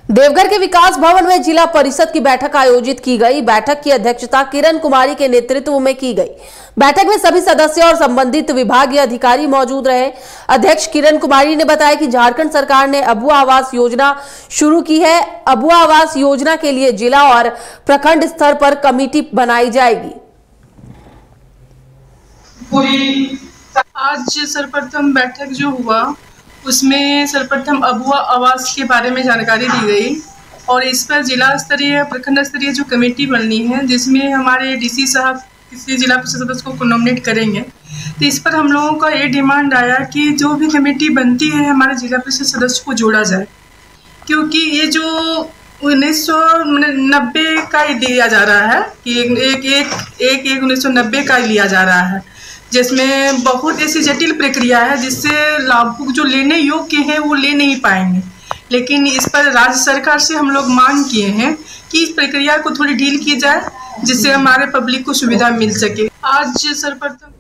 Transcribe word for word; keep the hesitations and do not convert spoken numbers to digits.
देवघर के विकास भवन में जिला परिषद की बैठक आयोजित की गई। बैठक की अध्यक्षता किरण कुमारी के नेतृत्व में की गई। बैठक में सभी सदस्य और संबंधित विभागीय अधिकारी मौजूद रहे। अध्यक्ष किरण कुमारी ने बताया कि झारखंड सरकार ने अबुआ आवास योजना शुरू की है। अबुआ आवास योजना के लिए जिला और प्रखंड स्तर पर कमेटी बनाई जाएगी। आज सर्वप्रथम बैठक जो हुआ उसमें सर्वप्रथम अबुआ आवास के बारे में जानकारी दी गई और इस पर जिला स्तरीय प्रखंड स्तरीय जो कमेटी बननी है, जिसमें हमारे डीसी साहब किसी जिला परिषद सदस्य को नॉमिनेट करेंगे। तो इस पर हम लोगों का ये डिमांड आया कि जो भी कमेटी बनती है हमारे जिला परिषद सदस्य को जोड़ा जाए, क्योंकि ये जो उन्नीस सौ नब्बे का ही दिया जा रहा है कि एक एक एक एक, एक उन्नीस सौ नब्बे का ही लिया जा रहा है, जिसमें बहुत ऐसी जटिल प्रक्रिया है जिससे लाभुक जो लेने योग्य हैं वो ले नहीं पाएंगे। लेकिन इस पर राज्य सरकार से हम लोग मांग किए हैं कि इस प्रक्रिया को थोड़ी ढील की जाए, जिससे हमारे पब्लिक को सुविधा मिल सके। आज सर्वप्रथम